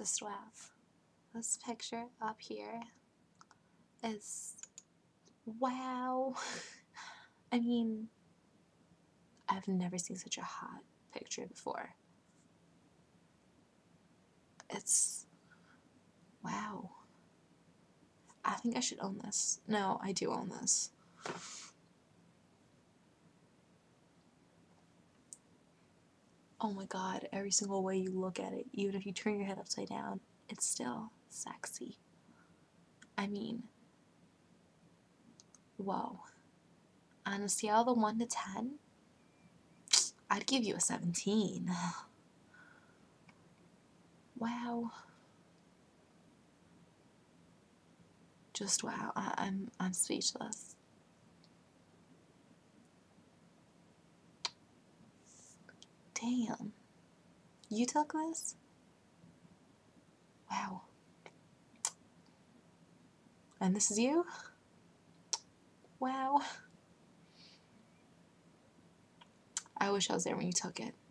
Just wow. This picture up here is wow. I mean, I've never seen such a hot picture before. It's wow. I think I should own this. No, I do own this. Oh my god, every single way you look at it, even if you turn your head upside down, it's still sexy. I mean, whoa. On a scale of 1 to 10, I'd give you a 17. Wow. Just wow. I'm speechless. Damn. You took this? Wow. And this is you? Wow. I wish I was there when you took it.